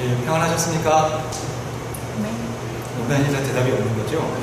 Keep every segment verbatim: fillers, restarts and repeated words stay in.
예, 평안하셨습니까? 네. 농담이라 대답이 없는 거죠?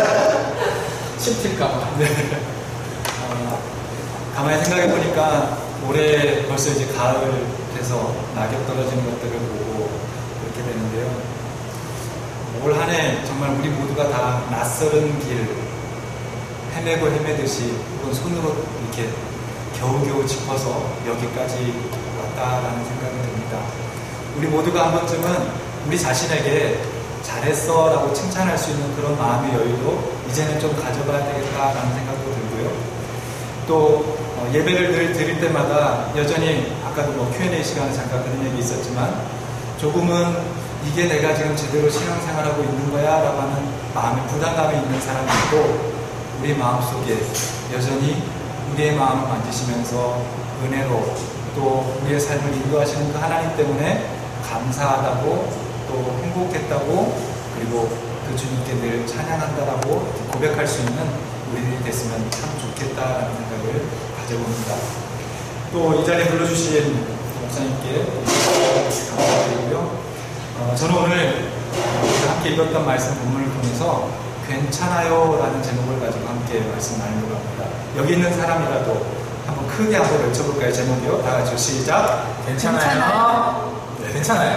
씹힐까봐. 네. 어, 가만히 생각해보니까 올해 벌써 이제 가을 돼서 낙엽 떨어지는 것들을 보고 그렇게 되는데요. 올 한 해 정말 우리 모두가 다 낯설은 길 헤매고 헤매듯이 혹은 손으로 이렇게 겨우겨우 짚어서 여기까지 왔다라는 생각이 듭니다. 우리 모두가 한 번쯤은 우리 자신에게 잘했어 라고 칭찬할 수 있는 그런 마음의 여유도 이제는 좀 가져봐야 되겠다라는 생각도 들고요. 또 어, 예배를 늘 드릴 때마다 여전히 아까도 뭐 큐 앤 에이 시간에 잠깐 그런 얘기 있었지만 조금은 이게 내가 지금 제대로 신앙생활하고 있는 거야 라고 하는 마음의 부담감이 있는 사람이 있고 우리 마음속에 여전히 우리의 마음을 만지시면서 은혜로 또 우리의 삶을 인도하시는 그 하나님 때문에 감사하다고 또 행복했다고 그리고 그 주님께 늘 찬양한다라고 고백할 수 있는 우리들이 됐으면 참 좋겠다라는 생각을 가져봅니다. 또 이 자리에 불러주신 목사님께 감사드리고요. 어, 저는 오늘 함께 읽었던 말씀 본문을 통해서 괜찮아요 라는 제목을 가지고 함께 말씀 나누려고 합니다. 여기 있는 사람이라도 한번 크게 한번 외쳐볼까요? 제목이요. 다 같이 시작. 괜찮아요. 괜찮아요. 네, 괜찮아요.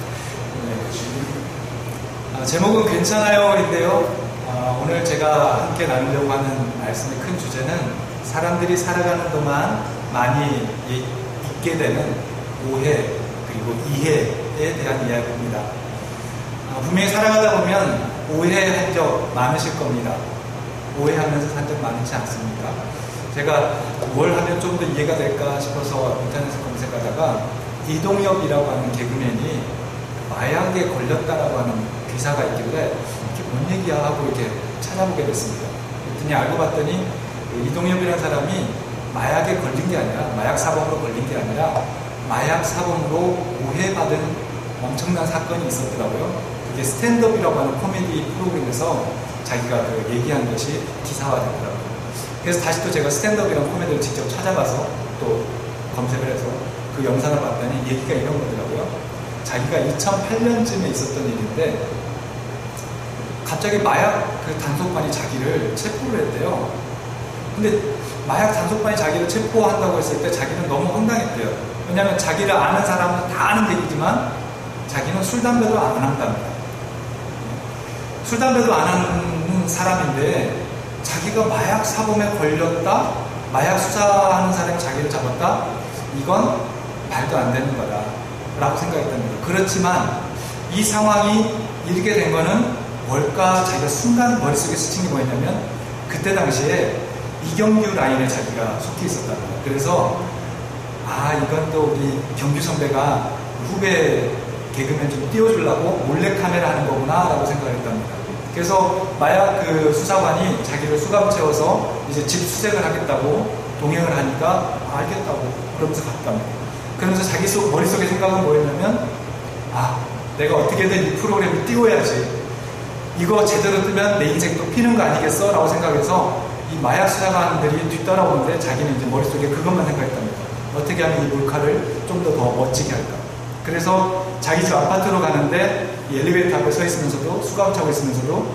네. 아, 제목은 괜찮아요인데요. 아, 오늘 제가 함께 나누려고 하는 말씀의 큰 주제는 사람들이 살아가는 동안 많이 있게 되는 오해 그리고 이해에 대한 이야기입니다. 아, 분명히 살아가다 보면 오해한 적 많으실 겁니다. 오해하면서 산 적 많지 않습니까? 제가 뭘 하면 좀 더 이해가 될까 싶어서 인터넷에 검색하다가 이동엽이라고 하는 개그맨이 마약에 걸렸다라고 하는 기사가 있길래 이게 뭔 얘기야 하고 이렇게 찾아보게 됐습니다. 그랬더니 알고 봤더니 이동엽이라는 사람이 마약에 걸린 게 아니라 마약 사범으로 걸린 게 아니라 마약 사범으로 오해받은 엄청난 사건이 있었더라고요. 그게 스탠드업이라고 하는 코미디 프로그램에서 자기가 그 얘기한 것이 기사화됐더라고요. 그래서 다시 또 제가 스탠드업이라는 코미디를 직접 찾아가서 또 검색을 해서 그 영상을 봤더니 얘기가 이런 거더라고요. 자기가 이천팔 년쯤에 있었던 일인데 갑자기 마약 그 단속반이 자기를 체포를 했대요. 근데 마약 단속반이 자기를 체포한다고 했을 때 자기는 너무 황당했대요. 왜냐하면 자기를 아는 사람은 다 아는 얘기지만 자기는 술, 담배도 안 한답니다. 술, 담배도 안 하는 사람인데 자기가 마약 사범에 걸렸다? 마약 수사하는 사람이 자기를 잡았다? 이건 말도 안 되는 거다 라고 생각했답니다. 그렇지만 이 상황이 이렇게 된 거는 뭘까? 자기가 순간 머릿속에 스친 게 뭐였냐면 그때 당시에 이경규 라인에 자기가 속해 있었답니다. 그래서 아 이건 또 우리 경규 선배가 후배 개그맨 좀 띄워주려고 몰래카메라 하는 거구나 라고 생각을 했답니다. 그래서 마약 그 수사관이 자기를 수감 채워서 이제 집 수색을 하겠다고 동행을 하니까 아, 알겠다고 그러면서 갔답니다. 그러면서 자기 속, 머릿속에 생각은 뭐였냐면 아 내가 어떻게든 이 프로그램을 띄워야지 이거 제대로 뜨면 내 인생도 피는 거 아니겠어? 라고 생각해서 이 마약 수사관들이 뒤따라오는데 자기는 이제 머릿속에 그것만 생각했답니다. 어떻게 하면 이 몰카를 좀 더 더 멋지게 할까? 그래서 자기 집 아파트로 가는데 이 엘리베이터 앞에 서 있으면서도 수감 차고 있으면서도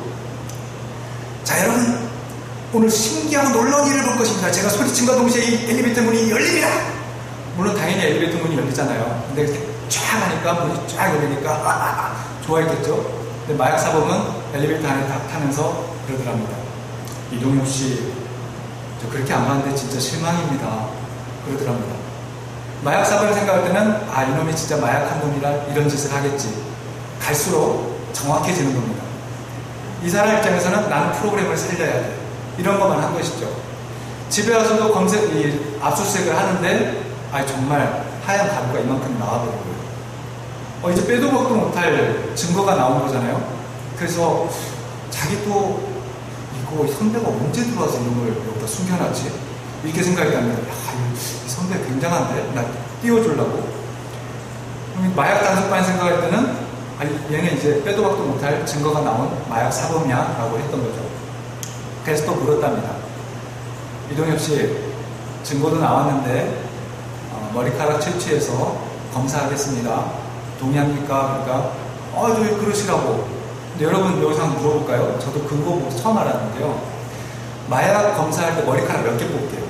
자 여러분 오늘 신기한 놀라운 일을 볼 것입니다. 제가 소리친과 동시에 이 엘리베이터 문이 열립니다. 물론 당연히 엘리베이터 문이 열리잖아요. 근데 이렇게 쫙 하니까 문이 쫙 열리니까 아아아 좋아했겠죠. 근데 마약 사범은 엘리베이터 안에 딱 타면서 그러더랍니다. 이동엽 씨, 저 그렇게 안 봤는데 진짜 실망입니다. 그러더랍니다. 마약 사범을 생각할 때는 아 이놈이 진짜 마약한 놈이라 이런 짓을 하겠지. 갈수록 정확해지는 겁니다. 이 사람 입장에서는 나는 프로그램을 살려야 돼. 이런 것만 한 것이죠. 집에 와서도 검색, 이 압수수색을 하는데 아 정말 하얀 가루가 이만큼 나와버리고요. 어, 이제 빼도 박도 못할 증거가 나온 거잖아요. 그래서 자기도 이거 선배가 언제 들어와서 이런 걸 여기다 숨겨놨지? 이렇게 생각했답니다. 야, 이 선배 굉장한데? 나 띄워주려고. 마약 단속반 생각할 때는 아, 얘는 이제 빼도 박도 못할 증거가 나온 마약 사범이야 라고 했던 거죠. 그래서 또 물었답니다. 이동엽 씨, 증거도 나왔는데 어, 머리카락 채취해서 검사하겠습니다. 동의합니까? 그러니까 어, 왜 그러시라고. 근데 여러분 여기서 한번 물어볼까요? 저도 그거 보고 처음 알았는데요. 마약 검사할 때 머리카락 몇 개 뽑게요?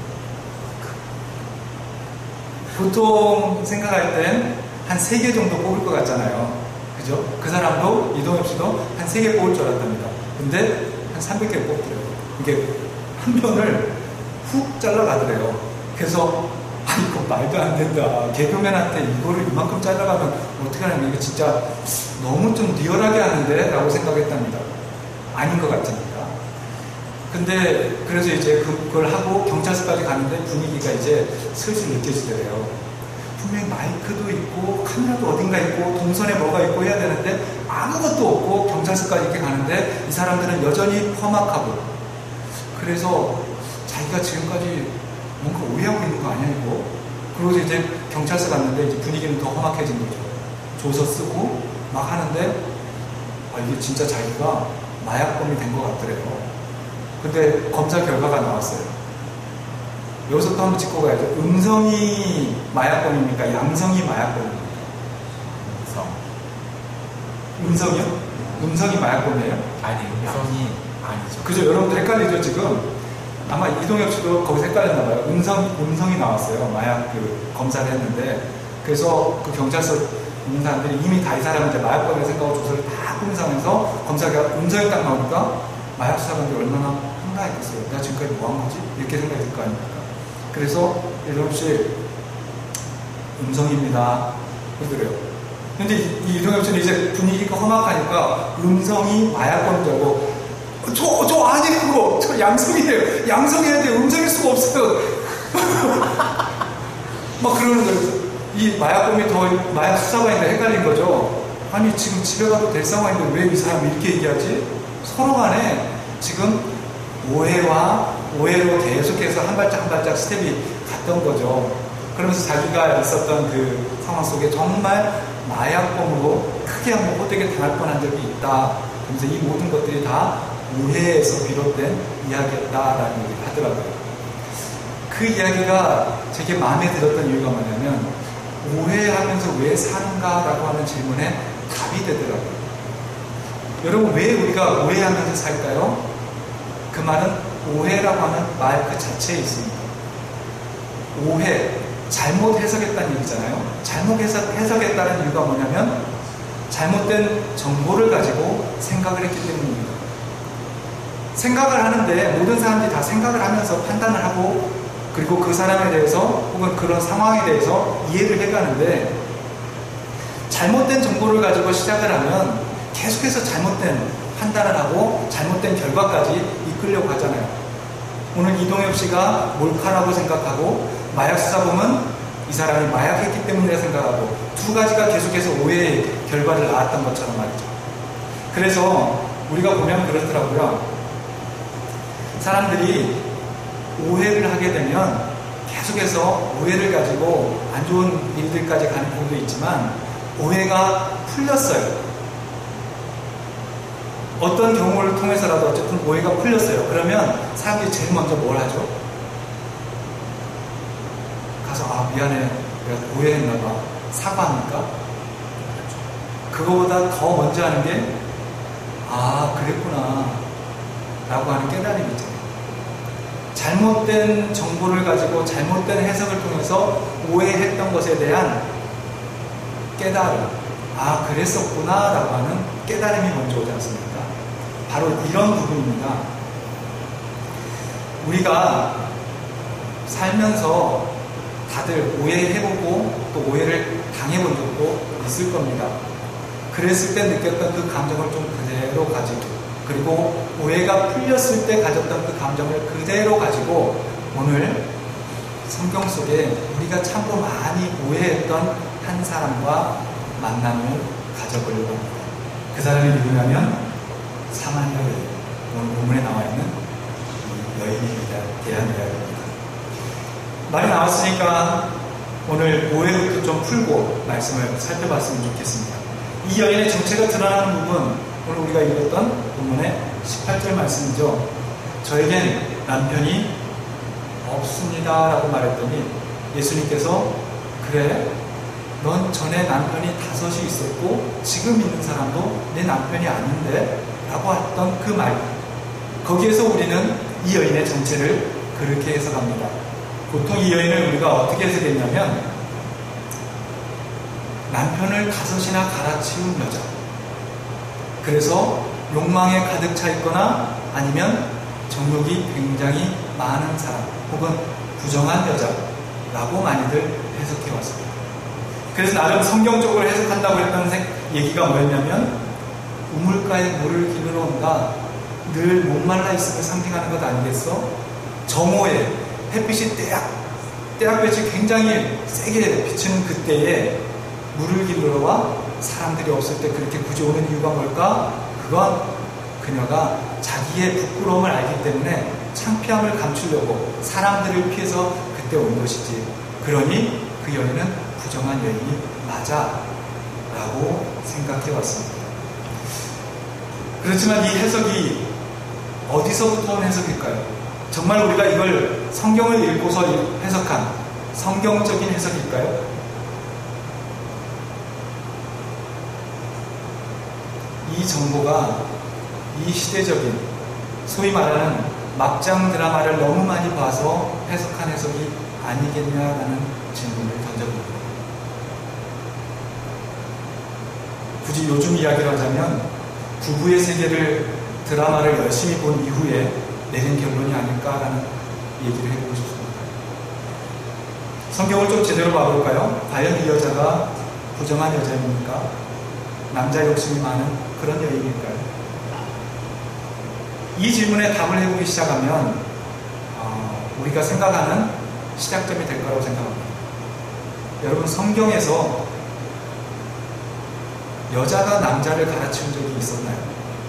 보통 생각할 땐 한 세 개 정도 뽑을 것 같잖아요. 그죠? 그 사람도, 이동엽 씨도 한 세 개 뽑을 줄 알았답니다. 근데 한 삼백 개 뽑더래요. 이게 한 편을 훅 잘라가더래요. 그래서 아 이거 말도 안 된다. 개그맨한테 이거를 이만큼 잘라가면 어떻게 하냐면 이거 진짜 너무 좀 리얼하게 하는데? 라고 생각했답니다. 아닌 것 같으니까. 근데 그래서 이제 그걸 하고 경찰서까지 가는데 분위기가 이제 슬슬 느껴지더래요. 분명히 마이크도 있고 카메라도 어딘가 있고 동선에 뭐가 있고 해야 되는데 아무것도 없고 경찰서까지 이렇게 가는데 이 사람들은 여전히 험악하고, 그래서 자기가 지금까지 뭔가 오해하고 있는 거 아니야 이거. 그러고 이제 경찰서 갔는데 이제 분위기는 더 험악해진 거죠. 조서 쓰고 막 하는데 아 이게 진짜 자기가 마약범이 된 것 같더래요. 근데 검사 결과가 나왔어요. 여기서 또 한번 짚고 가야죠. 음성이 마약범입니까? 양성이 마약범입니까? 음성. 음성이요? 음성이 마약범이에요? 아니, 음성이 아니죠. 그죠? 여러분들 헷갈리죠 지금? 아마 이동엽 씨도 거기서 헷갈렸나 봐요. 음성, 음성이 나왔어요. 마약 그 검사를 했는데, 그래서 그 경찰서 있는 사람들이 이미 다 이 사람은 이제 마약범이라고 생각하고 조사를 다 꾸민 상황에서 검사가 음성이 딱 나오니까 마약 수사관들이 얼마나 황당했겠어요. 내가 지금까지 뭐 한 거지? 이렇게 생각이 들 거 아닙니까? 그래서 이동엽 씨 음성입니다. 그러더래요. 근데 이 이동엽 씨는 이제 분위기가 험악하니까 음성이 마약범자고 저, 저 아니 그거 저 양성이에요. 양성해야 돼. 음성일 수가 없어요. 막 그러는 거예요. 이 마약범이 더 마약 수사관인데 헷갈린 거죠. 아니 지금 집에 가도 될 상황인데 왜 이 사람이 이렇게 얘기하지? 서로 간에 지금 오해와 오해로 계속해서 한 발짝 한 발짝 스텝이 갔던 거죠. 그러면서 자기가 있었던 그 상황 속에 정말 마약범으로 크게 한번 호되게 당할 뻔한 적이 있다. 그래서 이 모든 것들이 다 오해에서 비롯된 이야기였다라는 얘기를 하더라고요. 그 이야기가 되게 마음에 들었던 이유가 뭐냐면 오해하면서 왜 사는가라고 하는 질문에 답이 되더라고요. 여러분 왜 우리가 오해하면서 살까요? 그 말은 오해라고 하는 말 그 자체에 있습니다. 오해, 잘못 해석했다는 얘기잖아요. 잘못 해석, 해석했다는 이유가 뭐냐면 잘못된 정보를 가지고 생각을 했기 때문입니다. 생각을 하는데 모든 사람들이 다 생각을 하면서 판단을 하고 그리고 그 사람에 대해서 혹은 그런 상황에 대해서 이해를 해가는데 잘못된 정보를 가지고 시작을 하면 계속해서 잘못된 판단을 하고 잘못된 결과까지 이끌려고 하잖아요. 오늘 이동엽 씨가 몰카라고 생각하고 마약수사범은 이 사람이 마약했기 때문이라 생각하고 두 가지가 계속해서 오해의 결과를 낳았던 것처럼 말이죠. 그래서 우리가 보면 그렇더라고요. 사람들이 오해를 하게 되면 계속해서 오해를 가지고 안 좋은 일들까지 가는 경우도 있지만 오해가 풀렸어요. 어떤 경우를 통해서라도 어쨌든 오해가 풀렸어요. 그러면 사람들이 제일 먼저 뭘 하죠? 가서 아 미안해 내가 오해했나봐 사과합니까? 그거보다 더 먼저 하는 게 아 그랬구나 라고 하는 깨달음이 있잖아요. 잘못된 정보를 가지고 잘못된 해석을 통해서 오해했던 것에 대한 깨달음, 아 그랬었구나 라고 하는 깨달음이 먼저 오지 않습니까? 바로 이런 부분입니다. 우리가 살면서 다들 오해해보고 또 오해를 당해본 적도 있을 겁니다. 그랬을 때 느꼈던 그 감정을 좀 그대로 가지고 그리고 오해가 풀렸을 때 가졌던 그 감정을 그대로 가지고 오늘 성경 속에 우리가 참으로 많이 오해했던 한 사람과 만남을 가져보려고 합니다. 그 사람이 누구냐면 사마리아 여인, 오늘 본문에 나와 있는 여인에 대한 이야기입니다. 말이 나왔으니까 오늘 오해부터 좀 풀고 말씀을 살펴봤으면 좋겠습니다. 이 여인의 정체가 드러나는 부분, 오늘 우리가 읽었던 본문의 십팔 절 말씀이죠. 저에겐 남편이 없습니다 라고 말했더니 예수님께서 그래 넌 전에 남편이 다섯이 있었고 지금 있는 사람도 내 남편이 아닌데 라고 했던 그 말, 거기에서 우리는 이 여인의 정체를 그렇게 해석합니다. 보통 이 여인을 우리가 어떻게 해석했냐면 남편을 다섯이나 갈아치운 여자, 그래서 욕망에 가득 차 있거나 아니면 정욕이 굉장히 많은 사람 혹은 부정한 여자라고 많이들 해석해 왔습니다. 그래서 나름 성경적으로 해석한다고 했던 얘기가 뭐였냐면 우물가에 물을 기르러 온다, 늘 목말라 있음을 상징하는 것 아니겠어? 정오에 햇빛이 떼약 떼약볕이 굉장히 세게 비치는 그때에 물을 기르러 와 사람들이 없을 때 그렇게 굳이 오는 이유가 뭘까? 그건 그녀가 자기의 부끄러움을 알기 때문에 창피함을 감추려고 사람들을 피해서 그때 온 것이지. 그러니 그 여인은 부정한 여인이 맞아 라고 생각해 왔습니다. 그렇지만 이 해석이 어디서부터 온 해석일까요? 정말 우리가 이걸 성경을 읽고서 해석한 성경적인 해석일까요? 이 정보가 이 시대적인 소위 말하는 막장 드라마를 너무 많이 봐서 해석한 해석이 아니겠냐라는 질문을 던져봅니다. 굳이 요즘 이야기를 하자면 부부의 세계를 드라마를 열심히 본 이후에 내린 결론이 아닐까라는 얘기를 해보고 싶습니다. 성경을 좀 제대로 봐볼까요? 과연 이 여자가 부정한 여자입니까? 남자 욕심이 많은 그런 여인일까요? 이 질문에 답을 해보기 시작하면 어, 우리가 생각하는 시작점이 될 거라고 생각합니다. 여러분, 성경에서 여자가 남자를 갈아치운 적이 있었나요?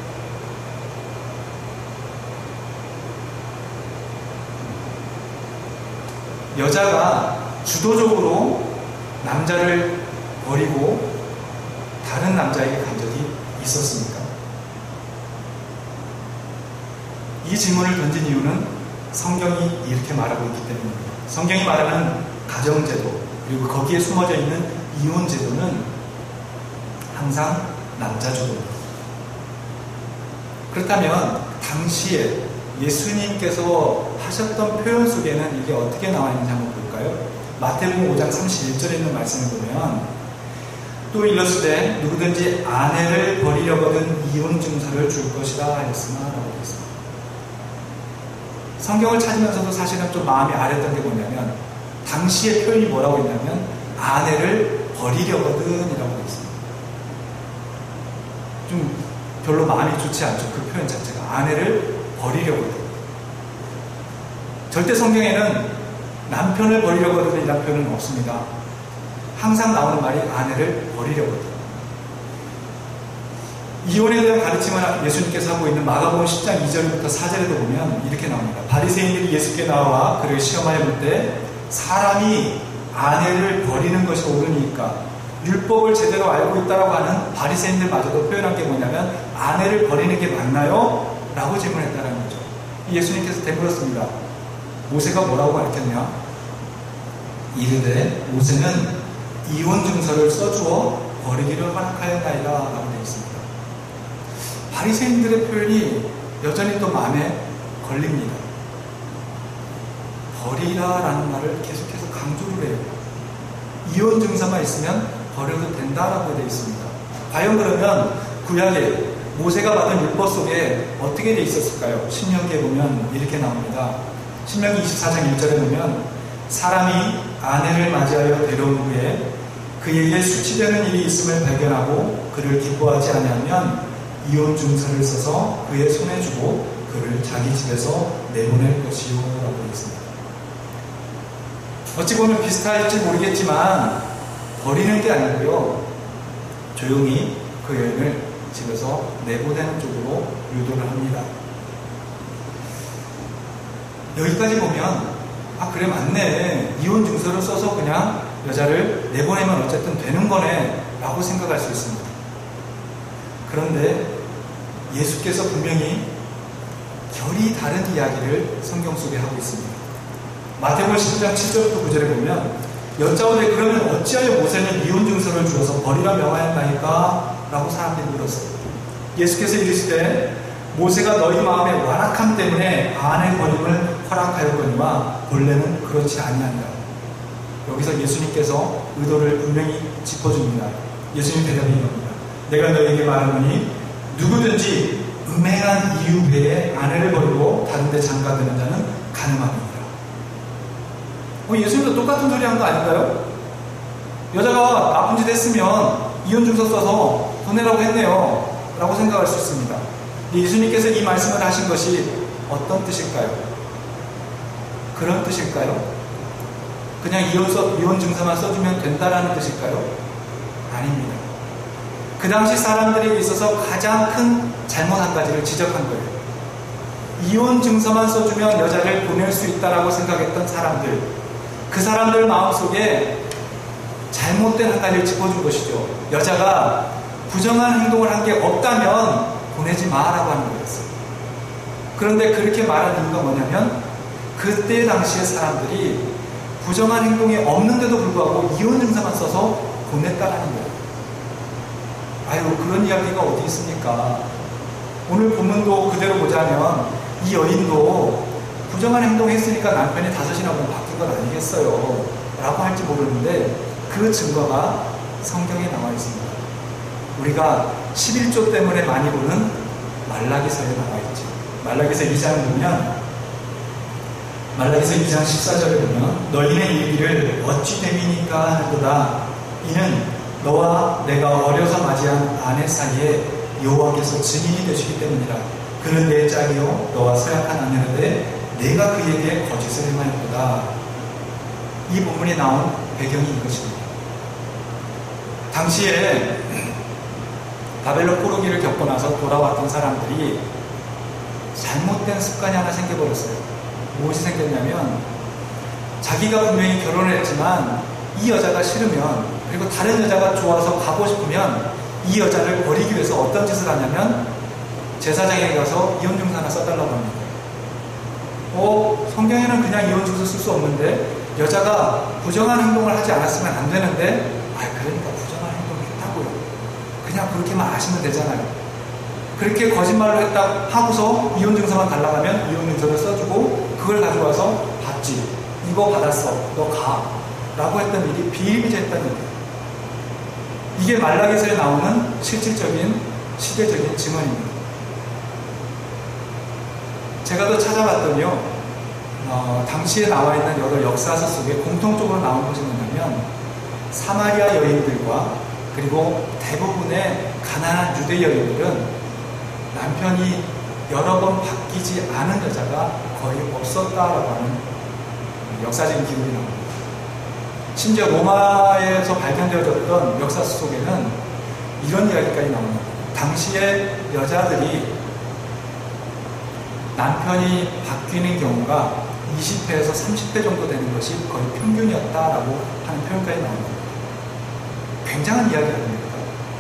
여자가 주도적으로 남자를 버리고 다른 남자에게 간 적이 있었습니까? 이 질문을 던진 이유는 성경이 이렇게 말하고 있기 때문입니다. 성경이 말하는 가정제도 그리고 거기에 숨어져 있는 이혼제도는 항상 남자 주도입니다. 그렇다면 당시에 예수님께서 하셨던 표현 속에는 이게 어떻게 나와 있는지 한번 볼까요? 마태복음 오 장 삼십일 절에 있는 말씀을 보면 또 일렀을 누구든지 아내를 버리려거든 이혼 증서를 줄 것이라 하였으나 라고 되어 있습니다. 성경을 찾으면서도 사실은 좀 마음이 아렸던 게 뭐냐면 당시의 표현이 뭐라고 했냐면 아내를 버리려거든 이라고 되어 있습니다. 좀 별로 마음이 좋지 않죠. 그 표현 자체가 아내를 버리려거든. 절대 성경에는 남편을 버리려거든 이라는 표현은 없습니다. 항상 나오는 말이 아내를 버리려거든. 이혼에 대한 가르침을 예수님께서 하고 있는 마가복음 십 장 이 절부터 사 절에도 보면 이렇게 나옵니다. 바리새인들이 예수께 나와 그를 시험하여 볼 때 사람이 아내를 버리는 것이 옳으니까 율법을 제대로 알고 있다라고 하는 바리새인들마저도 표현한 게 뭐냐면 아내를 버리는 게 맞나요? 라고 질문했다는 거죠. 예수님께서 되물었습니다. 모세가 뭐라고 가르쳤냐? 이르되 모세는 이혼 증서를 써주어 버리기를 허락하였나이다 라고 되어 있습니다. 바리새인들의 표현이 여전히 또 마음에 걸립니다. 버리라라는 말을 계속해서 강조를 해요. 이혼 증서만 있으면 버려도 된다라고 되어 있습니다. 과연 그러면 구약에 모세가 받은 율법 속에 어떻게 되어 있었을까요? 신명기에 보면 이렇게 나옵니다. 신명기 이십사 장 일 절에 보면 사람이 아내를 맞이하여 데려온 후에 그에게 수치되는 일이 있음을 발견하고 그를 기뻐하지 아니하면 이혼 증서를 써서 그의 손에 주고 그를 자기 집에서 내보낼 것이요 라고 되어 있습니다. 어찌 보면 비슷할지 모르겠지만 버리는 게 아니고요, 조용히 그 여인을 집에서 내보내는 쪽으로 유도를 합니다. 여기까지 보면 아 그래 맞네, 이혼 증서를 써서 그냥 여자를 내보내면 어쨌든 되는 거네 라고 생각할 수 있습니다. 그런데 예수께서 분명히 결이 다른 이야기를 성경 속에 하고 있습니다. 마태복음 십구 장 칠 절부터 구 절에 보면 여짜오되 그러면 어찌하여 모세는 이혼 증서를 주어서 버리라 명하였나이까? 라고 사람들이 물었어요. 예수께서 이르시되 모세가 너희 마음의 완악함 때문에 아내 버림을 허락하였거니와 본래는 그렇지 아니하니라. 여기서 예수님께서 의도를 분명히 짚어줍니다. 예수님 대답이 이겁니다. 내가 너희에게 말하노니 누구든지 음행한 이유 외에 아내를 버리고 다른 데 장가드는 자는 가늠하니라. 어, 예수님도 똑같은 소리 한 거 아닌가요? 여자가 나쁜 짓 했으면 이혼 증서 써서 보내라고 했네요 라고 생각할 수 있습니다. 예수님께서 이 말씀을 하신 것이 어떤 뜻일까요? 그런 뜻일까요? 그냥 이혼서, 이혼 증서만 써주면 된다라는 뜻일까요? 아닙니다. 그 당시 사람들에게 있어서 가장 큰 잘못 한 가지를 지적한 거예요. 이혼 증서만 써주면 여자를 보낼 수 있다라고 생각했던 사람들, 그 사람들 마음속에 잘못된 한 가지를 짚어준 것이죠. 여자가 부정한 행동을 한 게 없다면 보내지 마라고 하는 거였어요. 그런데 그렇게 말한 이유가 뭐냐면 그때 당시의 사람들이 부정한 행동이 없는데도 불구하고 이혼 증서만 써서 보냈다라는 거예요. 아유, 그런 이야기가 어디 있습니까? 오늘 본문도 그대로 보자면 이 여인도 부정한 행동을 했으니까 남편이 다섯이나 보면 바뀐 건 아니겠어요 라고 할지 모르는데 그 증거가 성경에 나와 있습니다. 우리가 십일 조 때문에 많이 보는 말라기서에 나와 있죠. 말라기서 이 장 보면 말라기서 이 장 십사 절에 보면 너희는 이르기를 어찌 됨이니까 하는도다. 이는 너와 내가 어려서 맞이한 아내 사이에 여호와께서 증인이 되시기 때문이라. 그는 내 짝이요 너와 서약한 아내인데 내가 그에게 거짓을 행하였도다. 이 본문에 나온 배경이 이것입니다. 당시에 바벨론 포로기를 겪고 나서 돌아왔던 사람들이 잘못된 습관이 하나 생겨버렸어요. 무엇이 생겼냐면 자기가 분명히 결혼을 했지만 이 여자가 싫으면, 그리고 다른 여자가 좋아서 가고 싶으면 이 여자를 버리기 위해서 어떤 짓을 하냐면 제사장에 가서 이혼 증서 하나 써달라고 합니다. 어, 성경에는 그냥 이혼 증서 쓸 수 없는데 여자가 부정한 행동을 하지 않았으면 안 되는데, 아, 그러니까 부정한 행동을 했다고요. 그냥 그렇게만 아시면 되잖아요. 그렇게 거짓말로 했다 하고서 이혼 증서만 달라고 하면 이혼 증서를 써주고 그걸 가져와서 받지. 이거 받았어. 너 가. 라고 했던 일이 비일비재했다는 일이에요. 이게 말라기서에 나오는 실질적인 시대적인 증언입니다. 제가 더 찾아봤더니요, 어, 당시에 나와 있는 여러 역사서 속에 공통적으로 나온 것이 뭐냐면 사마리아 여인들과 그리고 대부분의 가난한 유대 여인들은 남편이 여러 번 바뀌지 않은 여자가 거의 없었다라고 하는 역사적인 기록이 나옵니다. 심지어 로마에서 발견되어졌던 역사 속에는 이런 이야기까지 나옵니다. 당시에 여자들이 남편이 바뀌는 경우가 이십 회에서 삼십 회 정도 되는 것이 거의 평균이었다라고 하는 표현까지 나옵니다. 굉장한 이야기 아닙니까?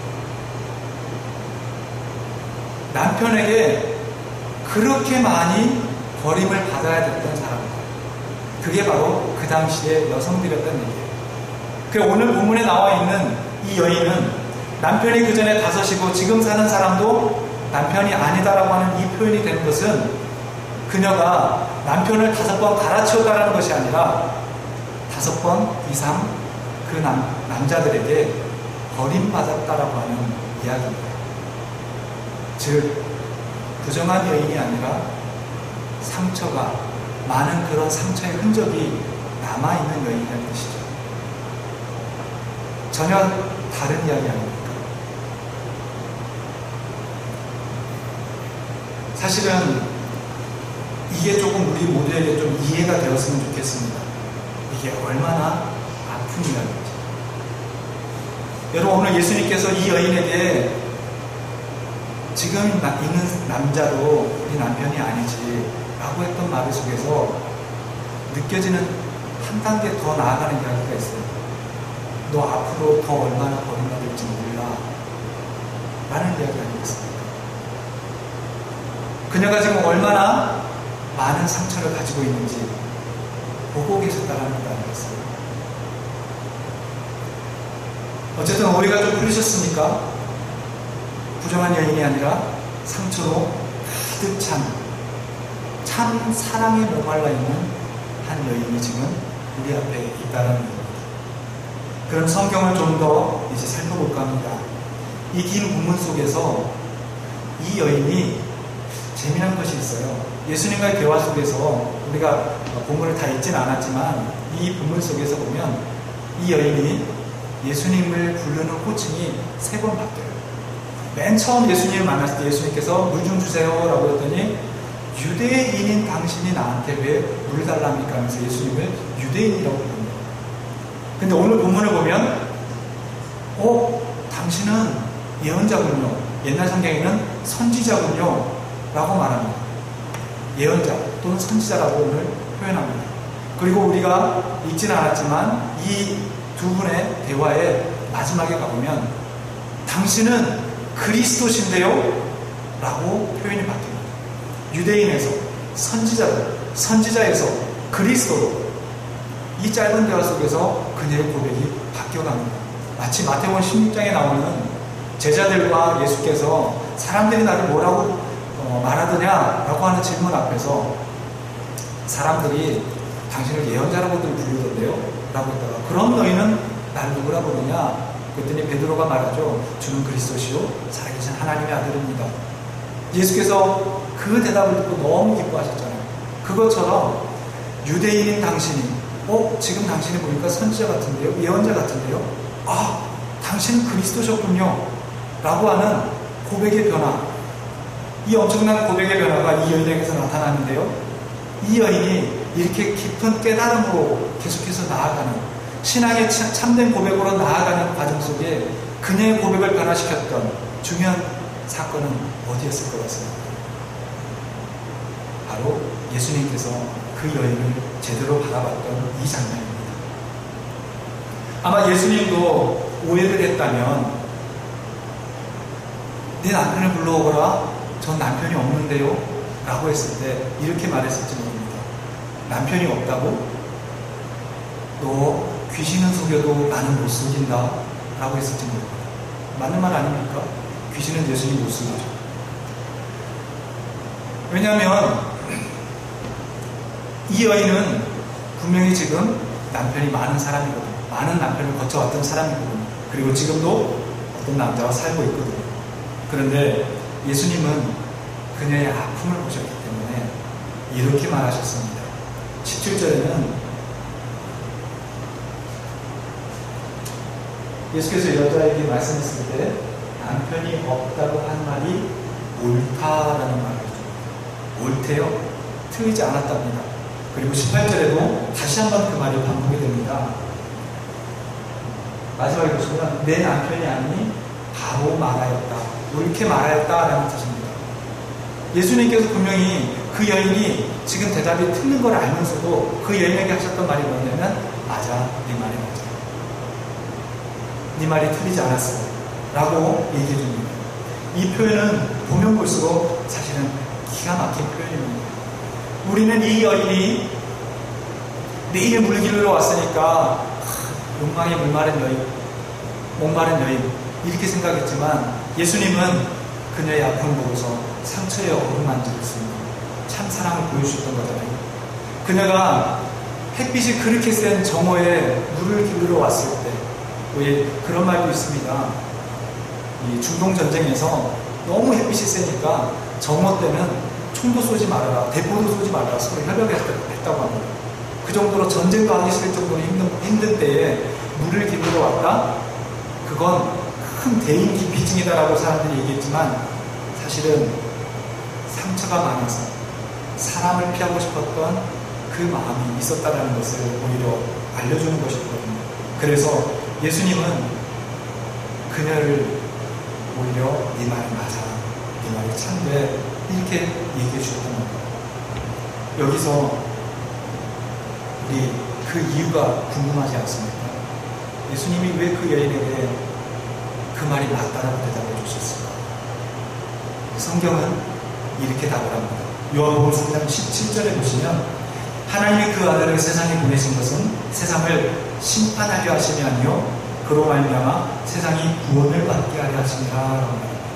남편에게 그렇게 많이 버림을 받아야 됐던 사람들, 그게 바로 그 당시의 여성들이었던 얘기예요. 그 오늘 본문에 나와 있는 이 여인은 남편이 그 전에 다섯이고 지금 사는 사람도 남편이 아니다라고 하는 이 표현이 되는 것은 그녀가 남편을 다섯 번 갈아치웠다는 것이 아니라 다섯 번 이상 그 남, 남자들에게 버림받았다라고 하는 이야기입니다. 즉, 부정한 여인이 아니라 상처가, 많은 그런 상처의 흔적이 남아있는 여인이라는 뜻이죠. 전혀 다른 이야기 아닙니까? 사실은 이게 조금 우리 모두에게 좀 이해가 되었으면 좋겠습니다. 이게 얼마나 아픈 이야기인지. 여러분, 오늘 예수님께서 이 여인에게 지금 있는 남자로 우리 남편이 아니지 라고 했던 말 속에서 느껴지는 한 단계 더 나아가는 이야기가 있어요. 너 앞으로 더 얼마나 버림받을지 몰라 라는 이야기 아니겠습니까? 그녀가 지금 얼마나 많은 상처를 가지고 있는지 보고 계셨다는 것 아니겠어요? 어쨌든 오해가 좀 풀리셨습니까? 부정한 여인이 아니라 상처로 가득 찬 참 사랑에 목말라 있는 한 여인이 지금 우리 앞에 있다는 겁니다. 그럼 성경을 좀 더 이제 살펴볼까 합니다. 이 긴 본문 속에서 이 여인이 재미난 것이 있어요. 예수님과의 대화 속에서 우리가 본문을 다 읽지는 않았지만 이 본문 속에서 보면 이 여인이 예수님을 부르는 호칭이 세 번 바뀌어요. 맨 처음 예수님을 만났을 때 예수님께서 물 좀 주세요 라고 했더니 유대인인 당신이 나한테 왜 물 달랍니까 하면서 예수님을 유대인이라고 부릅니다. 근데 오늘 본문을 보면 어? 당신은 예언자군요. 옛날 성경에는 선지자군요 라고 말합니다. 예언자 또는 선지자라고 오늘 표현합니다. 그리고 우리가 읽지는 않았지만 이 두 분의 대화의 마지막에 가보면 당신은 그리스도신데요? 라고 표현이 바뀝니다. 유대인에서 선지자로, 선지자에서 그리스도로 이 짧은 대화 속에서 그녀의 고백이 바뀌어갑니다. 마치 마태복음 십육 장에 나오는 제자들과 예수께서 사람들이 나를 뭐라고 어, 말하더냐라고 하는 질문 앞에서 사람들이 당신을 예언자라고들 부르던데요? 라고 했다가 그럼 너희는 날 누구라 부르냐? 그랬더니 베드로가 말하죠. 주는 그리스도시요 살아계신 하나님의 아들입니다. 예수께서 그 대답을 듣고 너무 기뻐하셨잖아요. 그것처럼 유대인인 당신이 어? 지금 당신이 보니까 선지자 같은데요? 예언자 같은데요? 아! 당신은 그리스도셨군요. 라고 하는 고백의 변화. 이 엄청난 고백의 변화가 이 여인에게서 나타나는데요. 이 여인이 이렇게 깊은 깨달음으로 계속해서 나아가는 신앙의 참된 고백으로 나아가는 과정 속에 그녀의 고백을 변화시켰던 중요한 사건은 어디였을 것 같습니다. 바로 예수님께서 그 여인을 제대로 바라봤던 이 장면입니다. 아마 예수님도 오해를 했다면 내 남편을 불러오거라. 전 남편이 없는데요 라고 했을 때 이렇게 말했을지 모릅니다. 남편이 없다고? 너 귀신은 속여도 나는 못 속인다 라고 했을지 모릅니다. 맞는 말 아닙니까? 귀신은 예수님 못 속이죠. 왜냐하면 이 여인은 분명히 지금 남편이 많은 사람이거든요. 많은 남편을 거쳐왔던 사람이거든요. 그리고 지금도 어떤 남자와 살고 있거든요. 그런데 예수님은 그녀의 아픔을 보셨기 때문에 이렇게 말하셨습니다. 십칠 절에는 예수께서 여자에게 말씀했을 때 남편이 없다고 한 말이 옳다라는 말을 해줍니다. 옳대요? 틀리지 않았답니다. 그리고 십팔 절에도 다시 한번 그 말이 반복이 됩니다. 마지막에 보시면 내 남편이 아니니 바로 말하였다. 옳게 말하였다라는 뜻입니다. 예수님께서 분명히 그 여인이 지금 대답이 틀린 걸 알면서도 그 여인에게 하셨던 말이 뭐냐면 맞아, 네 말이 맞아. 네 말이 틀리지 않았어 라고 얘기해 줍니다. 이 표현은 보면 볼수록 사실은 기가 막힌 표현입니다. 우리는 이 여인이 내일 물 기르러 왔으니까 욕망에 물마른 여인, 목마른 여인 이렇게 생각했지만 예수님은 그녀의 아픔을 보고서 상처에 어루만지셨습니다. 참 사랑을 보여주셨던 거잖아요. 그녀가 햇빛이 그렇게 센 정오에 물을 기르러 왔을 때 왜 그런 말도 있습니다. 이 중동 전쟁에서 너무 햇빛이 세니까 정오 때는 총도 쏘지 말아라, 대포도 쏘지 말아라 서로 협약했다고 합니다. 그 정도로 전쟁도 하기 싫을 정도로 힘든, 힘든 때에 물을 기르러 왔다? 그건 큰 대인 기피증이다라고 사람들이 얘기했지만 사실은 상처가 많아서 사람을 피하고 싶었던 그 마음이 있었다는 것을 오히려 알려주는 것이거든요. 그래서 예수님은 그녀를 오히려 네 말이 맞아, 네 말이 참돼 이렇게 얘기해 주셨던 겁니다. 여기서 우리 그 이유가 궁금하지 않습니까? 예수님이 왜 그 여인에게 그 말이 맞다라고 대답해 주셨을까? 성경은 이렇게 답을 합니다. 요한복음 삼 장 십칠 절에 보시면 하나님이 그 아들을 세상에 보내신 것은 세상을 심판하려 하심이 아니요 그로 말미암아 세상이 구원을 받게 하려 하심이라.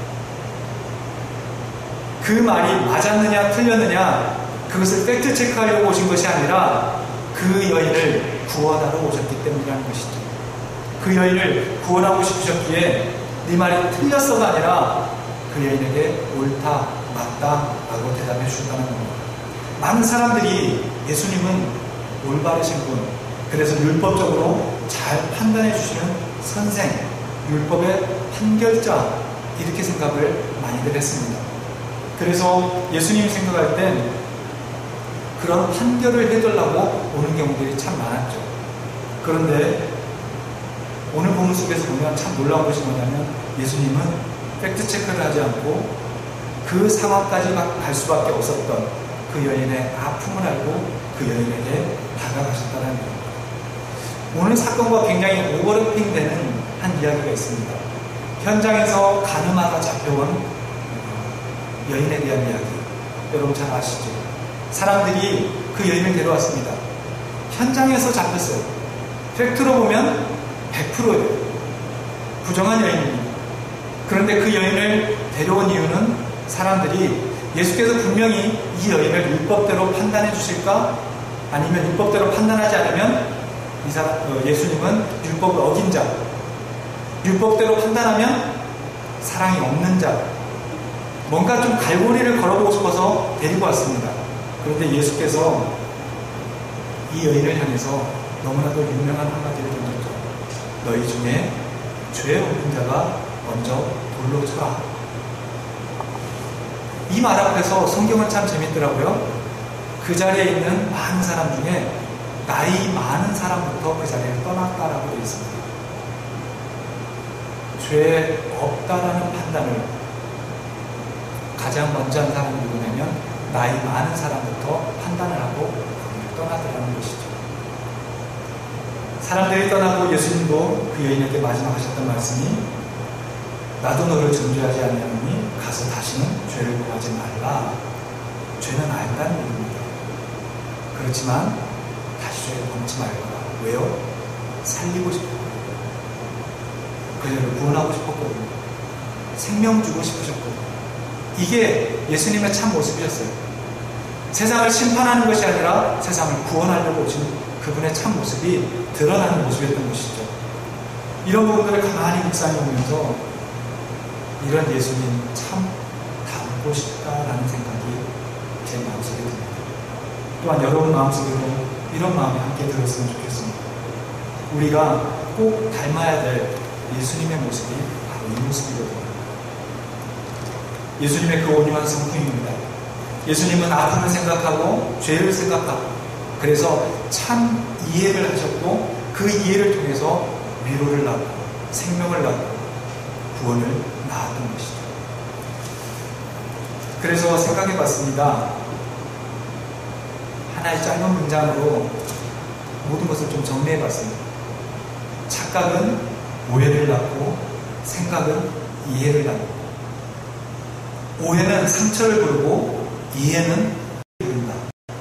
그 말이 맞았느냐 틀렸느냐 그것을 팩트 체크하려고 오신 것이 아니라 그 여인을 구원하러 오셨기 때문이라는 것이죠. 그 여인을 구원하고 싶으셨기에 네 말이 틀렸어가 아니라 그 여인에게 옳다 맞다 라고 대답해 주셨다는 겁니다. 많은 사람들이 예수님은 올바르신 분, 그래서 율법적으로 잘 판단해 주시는 선생, 율법의 판결자 이렇게 생각을 많이들 했습니다. 그래서 예수님 생각할 땐 그런 판결을 해달라고 오는 경우들이 참 많았죠. 그런데 오늘 본문 속에서 보면 참 놀라운 것이 뭐냐면 예수님은 팩트체크를 하지 않고 그 상황까지 갈 수밖에 없었던 그 여인의 아픔을 알고 그 여인에게 다가가셨다는 겁니다. 오늘 사건과 굉장히 오버래핑되는 한 이야기가 있습니다. 현장에서 가늠하가 잡혀온 여인에 대한 이야기, 여러분 잘 아시죠? 사람들이 그 여인을 데려왔습니다. 현장에서 잡혔어요. 팩트로 보면 백 퍼센트예요. 부정한 여인입니다. 그런데 그 여인을 데려온 이유는 사람들이 예수께서 분명히 이 여인을 율법대로 판단해 주실까? 아니면 율법대로 판단하지 않으면 이 사람, 예수님은 율법을 어긴 자, 율법대로 판단하면 사랑이 없는 자, 뭔가 좀 갈고리를 걸어보고 싶어서 데리고 왔습니다. 그런데 예수께서 이 여인을 향해서 너무나도 유명한 한마디를 던졌죠. 너희 중에 죄 없는 자가 먼저 돌로 쳐라. 이 말 앞에서 성경은 참 재밌더라고요. 그 자리에 있는 많은 사람 중에 나이 많은 사람부터 그 자리를 떠났다라고 되어 있습니다. 죄 없다라는 판단을 가장 먼저 한 사람이 누구냐면 나이 많은 사람부터 판단을 하고 거기를 떠나더라는 것이죠. 사람들이 떠나고 예수님도 그 여인에게 마지막 하셨던 말씀이 나도 너를 정죄하지 아니하노니 가서 다시는 죄를 범하지 말라. 죄는 안다는 얘기입니다. 그렇지만 다시 죄를 범치 말거라. 왜요? 살리고 싶었거든요. 그녀를 구원하고 싶었거든요. 생명 주고 싶으셨거든요. 이게 예수님의 참 모습이었어요. 세상을 심판하는 것이 아니라 세상을 구원하려고 오신 그분의 참 모습이 드러나는 모습이었던 것이죠. 이런 부분들을 가만히 묵상해 보면서 이런 예수님 참 닮고 싶다라는 생각이 제 마음속에 듭니다. 또한 여러분 마음속에도 이런 마음이 함께 들었으면 좋겠습니다. 우리가 꼭 닮아야 될 예수님의 모습이 바로 이 모습이거든요. 예수님의 그 온유한 성품입니다. 예수님은 아픔을 생각하고 죄를 생각하고 그래서 참 이해를 하셨고 그 이해를 통해서 위로를 낳고 생명을 낳고 구원을 낳았던 것이죠. 그래서 생각해 봤습니다. 하나의 짧은 문장으로 모든 것을 좀 정리해 봤습니다. 착각은 오해를 낳고 생각은 이해를 낳고 오해는 상처를 부르고 이해는 부른다.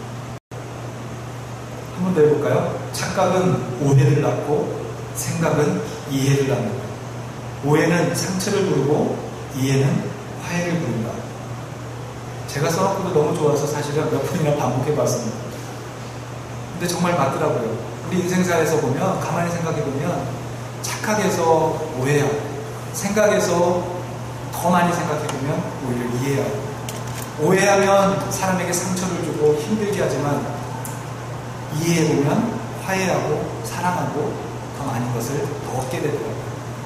한 번 더 해볼까요? 착각은 오해를 낳고 생각은 이해를 낳는다. 오해는 상처를 부르고 이해는 화해를 부른다. 제가 써놓고도 너무 좋아서 사실은 몇 번이나 반복해 봤습니다. 근데 정말 맞더라고요. 우리 인생사에서 보면 가만히 생각해 보면 착각해서 오해하고 생각해서 더 많이 생각해보면 오히려 이해하고 오해하면 사람에게 상처를 주고 힘들게 하지만 이해해보면 화해하고 사랑하고 더 많은 것을 더 얻게 되더라고요.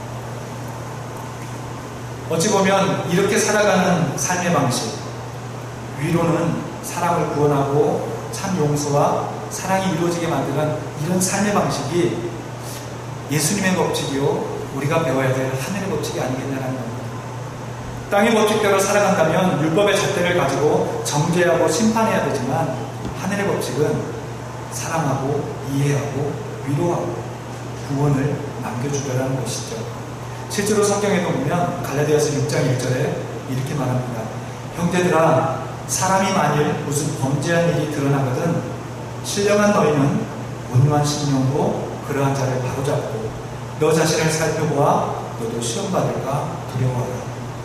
어찌 보면 이렇게 살아가는 삶의 방식, 위로는 사람을 구원하고 참 용서와 사랑이 이루어지게 만드는 이런 삶의 방식이 예수님의 법칙이요 우리가 배워야 될 하늘의 법칙이 아니겠냐는 겁니다. 땅의 법칙대로 살아간다면 율법의 잣대를 가지고 정죄하고 심판해야 되지만 하늘의 법칙은 사랑하고 이해하고 위로하고 구원을 남겨주려는 것이죠. 실제로 성경에도 보면 갈라디아서 육 장 일 절에 이렇게 말합니다. 형제들아 사람이 만일 무슨 범죄한 일이 드러나거든 신령한 너희는 온유한 심령으로 그러한 자를 바로잡고 너 자신을 살펴보아 너도 시험받을까 두려워하라.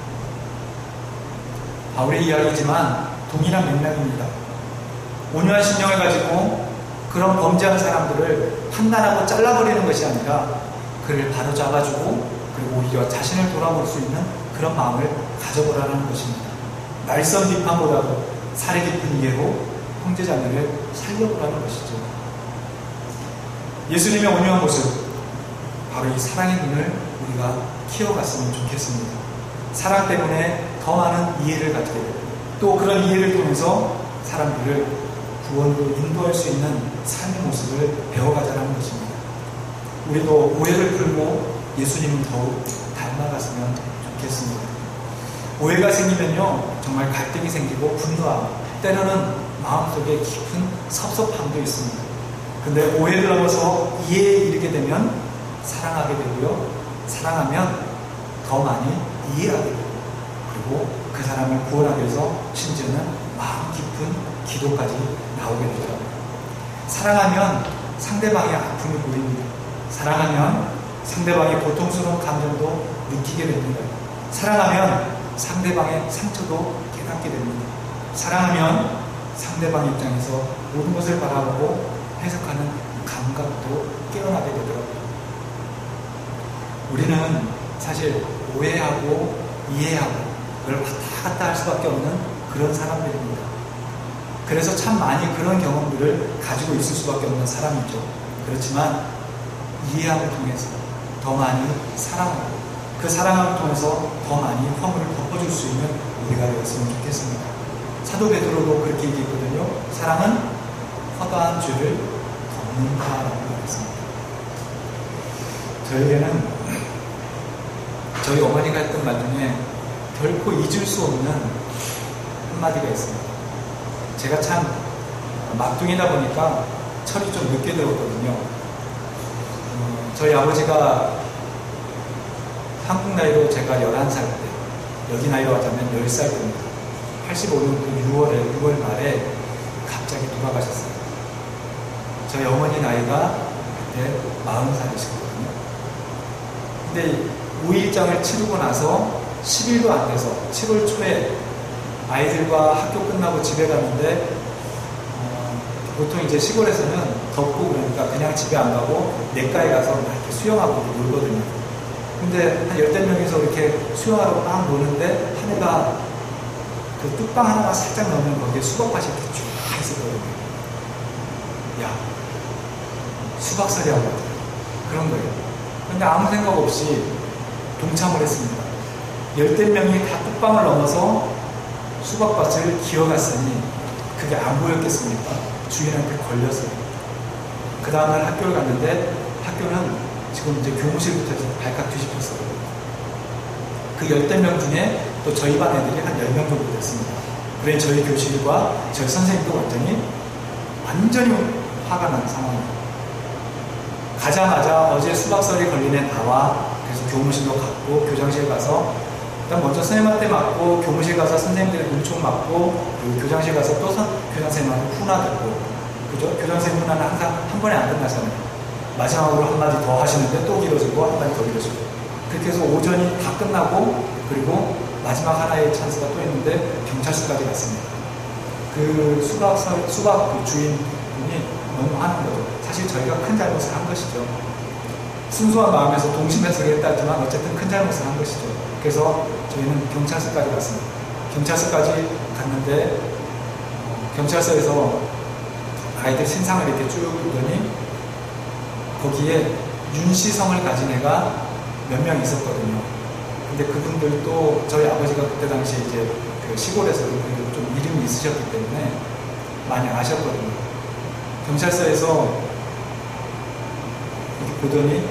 바울의 이야기지만 동일한 맥락입니다. 온유한 심령을 가지고 그런 범죄하는 사람들을 판단하고 잘라버리는 것이 아니라 그를 바로잡아주고 그리고 오히려 자신을 돌아볼 수 있는 그런 마음을 가져보라는 것입니다. 날선 비판보다도 사려 깊은 이해로 형제자매를 살려보라는 것이죠. 예수님의 온유한 모습, 바로 이 사랑의 눈을 우리가 키워갔으면 좋겠습니다. 사랑 때문에 더 많은 이해를 갖게 되고 또 그런 이해를 통해서 사람들을 구원으로 인도할 수 있는 삶의 모습을 배워가자는 것입니다. 우리도 오해를 풀고 예수님을 더욱 닮아갔으면 좋겠습니다. 오해가 생기면요 정말 갈등이 생기고 분노함, 때로는 마음속에 깊은 섭섭함도 있습니다. 근데 오해를 넘어서 이해에 이르게 되면 사랑하게 되고요, 사랑하면 더 많이 이해하게 되고 그리고 그 사람을 구원하기 위해서 심지어는 마음 깊은 기도까지 나오게 되더라고요. 사랑하면 상대방의 아픔을 보입니다. 사랑하면 상대방의 고통스러운 감정도 느끼게 됩니다. 사랑하면 상대방의 상처도 깨닫게 됩니다. 사랑하면 상대방 입장에서 모든 것을 바라보고 해석하는 감각도 깨어나게 되더라고요. 우리는 사실 오해하고 이해하고 그걸 왔다 갔다 할 수밖에 없는 그런 사람들입니다. 그래서 참 많이 그런 경험들을 가지고 있을 수밖에 없는 사람이죠. 그렇지만 이해함을 통해서 더 많이 사랑하고 그 사랑함을 통해서 더 많이 허물을 덮어줄 수 있는 우리가 되었으면 좋겠습니다. 사도 베드로도 그렇게 얘기했거든요. 사랑은 허다한 죄를 덮는다라고 말했습니다. 저에게는 저희 어머니가 했던 말 중에 결코 잊을 수 없는 한마디가 있습니다. 제가 참 막둥이다 보니까 철이 좀 늦게 들었거든요. 어, 저희 아버지가 한국 나이로 제가 열한 살 때, 여기 나이로 하자면 열 살 때입니다. 팔십오 년도 유월에, 유월 말에 갑자기 돌아가셨어요. 저희 어머니 나이가 그때 마흔 살이시거든요. 근데 오 일장을 치르고 나서 십 일도 안 돼서 칠월 초에 아이들과 학교 끝나고 집에 가는데 어, 보통 이제 시골에서는 덥고 그러니까 그냥 집에 안 가고 냇가에 가서 이렇게 수영하고 놀거든요. 근데 한 열댓 명이서 이렇게 수영하러 막 노는데 한 애가 그 뚝방 하나가 살짝 넣으면 거기에 수박밭이 이렇게 쫙 있었거든요. 야, 수박살이 하고 그런 거예요. 근데 아무 생각 없이 동참을 했습니다. 열댓 명이 다 뚝방을 넘어서 수박밭을 기어갔으니 그게 안 보였겠습니까? 주인한테 걸렸어요. 그 다음날 학교를 갔는데 학교는 지금 이제 교무실부터 발칵 뒤집혔어요. 그 열댓 명 중에 또 저희 반 애들이 한 열 명 정도 됐습니다. 그래 저희 교실과 저희 선생님도 완전히 완전히 화가 난 상황입니다. 가자마자 어제 수박설이 걸린 애 나와. 그래서 교무실로 갔고 교장실 가서 일단 먼저 선생님한테 맞고 교무실 가서 선생님들의 눈총 맞고 그리고 교장실 가서 또 선, 교장선생님한테 훈화 듣고 그죠? 교장선생님 훈화는 항상 한 번에 안 끝나잖아요. 마지막으로 한마디 더 하시는데 또 길어지고 한마디 더 길어지고 그렇게 해서 오전이 다 끝나고 그리고 마지막 하나의 찬스가 또 있는데 경찰서까지 갔습니다. 그 수박, 수박 그 주인분이 너무 하는 거죠. 사실 저희가 큰 잘못을 한 것이죠. 순수한 마음에서 동심해서 했다지만 어쨌든 큰 잘못을 한 것이죠. 그래서 저희는 경찰서까지 갔습니다. 경찰서까지 갔는데 경찰서에서 아이들 신상을 이렇게 쭉 보더니 거기에 윤씨성을 가진 애가 몇 명 있었거든요. 근데 그분들도 저희 아버지가 그때 당시에 이제 그 시골에서 좀 이름이 있으셨기 때문에 많이 아셨거든요. 경찰서에서 이렇게 보더니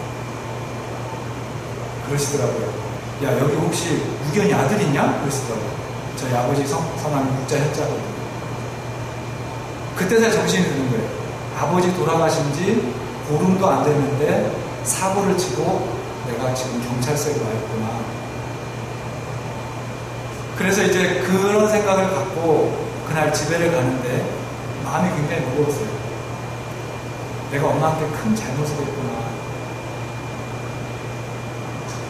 그러시더라고요. 야, 여기 혹시 우견이 아들 있냐? 그러시더라고요. 저희 아버지 성, 성함이 국자 현자거든요. 그때 다 정신이 드는 거예요. 아버지 돌아가신 지 보름도 안 됐는데 사고를 치고 내가 지금 경찰서에 와 있구나. 그래서 이제 그런 생각을 갖고 그날 집에를 가는데 마음이 굉장히 무거웠어요. 내가 엄마한테 큰 잘못을 했구나.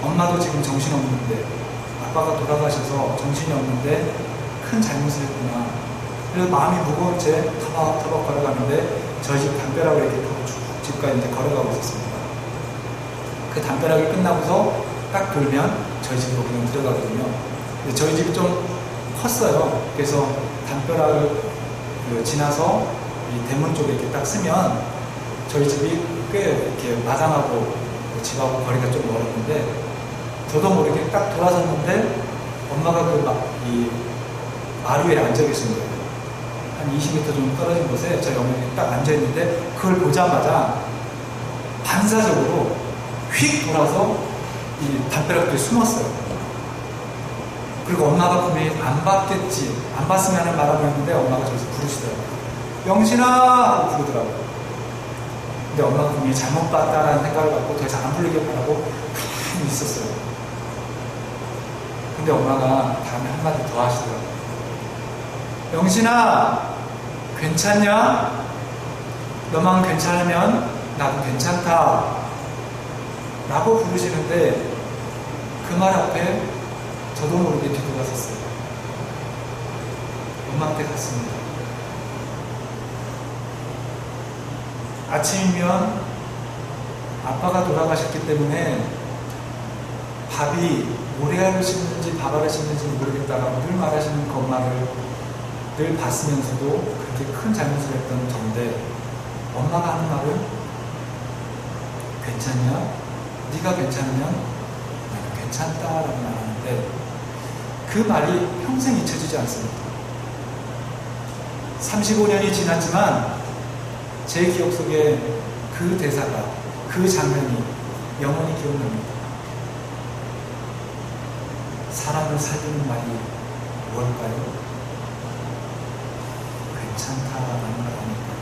엄마도 지금 정신없는데, 아빠가 돌아가셔서 정신이 없는데 큰 잘못을 했구나. 그래서 마음이 무거운 채 터벅터벅 걸어가는데 저희 집 담벼락을 이렇게 타고 쭉 집까지 이제 걸어가고 있었습니다. 그 담벼락이 끝나고서 딱 돌면 저희 집으로 그냥 들어가거든요. 근데 저희 집이 좀 컸어요. 그래서 담벼락을 지나서 이 대문 쪽에 이렇게 딱 쓰면 저희 집이 꽤 이렇게 마당하고 집하고 거리가 좀 멀었는데 저도 모르게 딱 돌아섰는데 엄마가 그 마, 이 마루에 앉아 계신 거예요. 한 이십 미터 정도 떨어진 곳에 저희 어머니가 딱 앉아 있는데 그걸 보자마자 반사적으로 휙 돌아서 이 담벼락에 숨었어요. 그리고 엄마가 분명히 안 봤겠지, 안 봤으면 하는 바람이었는데 엄마가 저기서 부르시더라고요. 영신아! 하고 부르더라고요. 근데 엄마가 분명히 잘못 봤다라는 생각을 갖고 더 이상 안 부르길 바라고 가만히 있었어요. 근데 엄마가 다음에 한마디 더 하시더라고요. 영신아, 괜찮냐? 너만 괜찮으면 나도 괜찮다. 라고 부르시는데 그 말 앞에 저도 모르게 뒤돌아섰어요. 엄마한테 갔습니다. 아침이면 아빠가 돌아가셨기 때문에 밥이 모래알을 씹는지 밥알을 씹는지 모르겠다가 늘 말하시는 그 엄마를 늘 봤으면서도 그렇게 큰 잘못을 했던 저인데 엄마가 하는 말은 괜찮냐? 네가 괜찮으면 나는 괜찮다라고 말하는데 그 말이 평생 잊혀지지 않습니다. 삼십오 년이 지났지만 제 기억 속에 그 대사가, 그 장면이 영원히 기억납니다. 사람을 살리는 말이 무엇일까요? 괜찮다라는 말 아닐까요?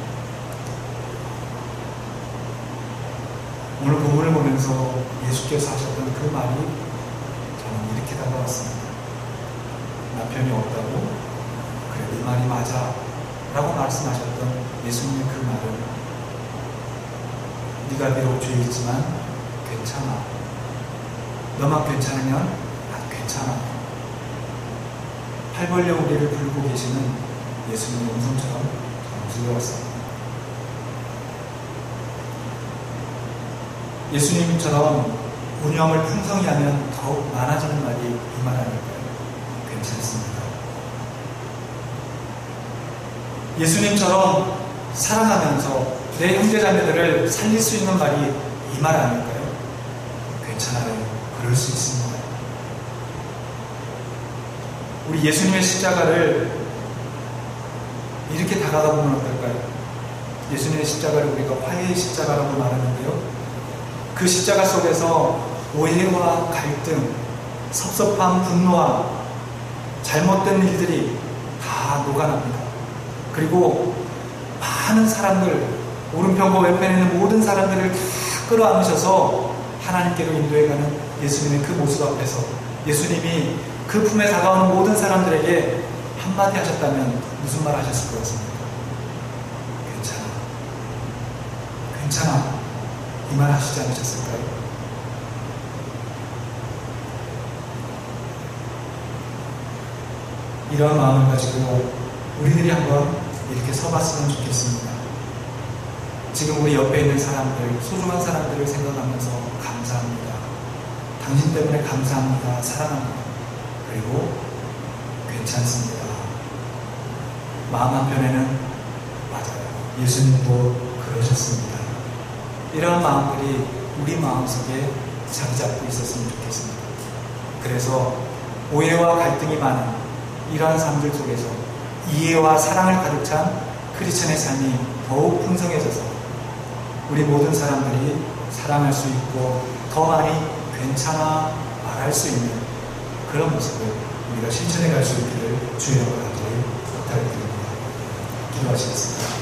오늘 본문을 보면서 예수께서 하셨던 그 말이 저는 이렇게 다가왔습니다. 남편이 없다고? 그래, 네 말이 맞아 라고 말씀하셨던 예수님의 그 말은 네가 비록 죄 있지만 괜찮아. 너만 괜찮으면 난 괜찮아. 팔 벌려 우리를 부르고 계시는 예수님의 음성처럼 두려웠습니다. 예수님처럼 운영을 풍성히 하면 더욱 많아지는 말이 이 말 아닐까요? 괜찮습니다. 예수님처럼 사랑하면서 내 형제자매들을 살릴 수 있는 말이 이 말 아닐까요? 괜찮아요. 그럴 수 있습니다. 우리 예수님의 십자가를 이렇게 다가가 보면 어떨까요? 예수님의 십자가를 우리가 화해의 십자가라고 말하는데요. 그 십자가 속에서 오해와 갈등, 섭섭함, 분노와 잘못된 일들이 다 녹아납니다. 그리고 많은 사람들, 오른편과 왼편에 있는 모든 사람들을 다 끌어안으셔서 하나님께로 인도해가는 예수님의 그 모습 앞에서 예수님이 그 품에 다가오는 모든 사람들에게 한마디 하셨다면 무슨 말 하셨을 것 같습니까? 괜찮아. 괜찮아. 이 말 하시지 않으셨을까요? 이런 마음을 가지고 우리들이 한번 이렇게 서봤으면 좋겠습니다. 지금 우리 옆에 있는 사람들, 소중한 사람들을 생각하면서 감사합니다. 당신 때문에 감사합니다. 사랑합니다. 그리고 괜찮습니다. 마음 한편에는 맞아요. 예수님도 그러셨습니다. 이런 마음들이 우리 마음속에 자리 잡고 있었으면 좋겠습니다. 그래서 오해와 갈등이 많은 이러한 삶들 속에서 이해와 사랑을 가득 찬 크리스천의 삶이 더욱 풍성해져서 우리 모든 사람들이 사랑할 수 있고 더 많이 괜찮아 말할 수 있는 그런 모습을 우리가 실천해 갈 수 있기를 주의 이름으로 간절히 부탁드립니다. 기도하시겠습니다.